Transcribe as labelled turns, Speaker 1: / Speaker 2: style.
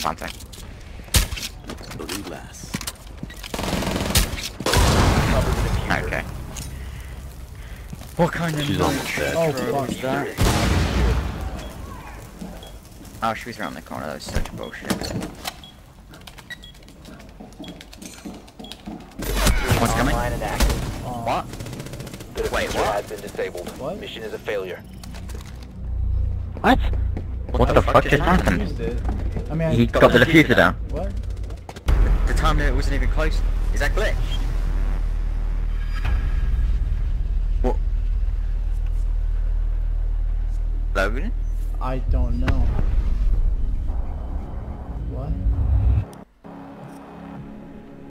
Speaker 1: planting.
Speaker 2: Blue glass.
Speaker 1: Okay. What kind of
Speaker 2: She's almost dead.
Speaker 3: Oh,
Speaker 1: throw
Speaker 3: fuck.
Speaker 1: is that? Oh, she was around the corner. That was such bullshit. What's coming?
Speaker 4: Online and active.
Speaker 1: What?
Speaker 4: The
Speaker 1: Wait,
Speaker 4: diffuser
Speaker 1: what?
Speaker 4: has been disabled.
Speaker 3: What?
Speaker 4: Mission is a failure.
Speaker 1: What? What the fuck just happened?
Speaker 3: Used it. I mean,
Speaker 1: He got the diffuser down.
Speaker 3: What?
Speaker 1: The time limit wasn't even close. Is that glitched? What? Logan?
Speaker 3: I don't know.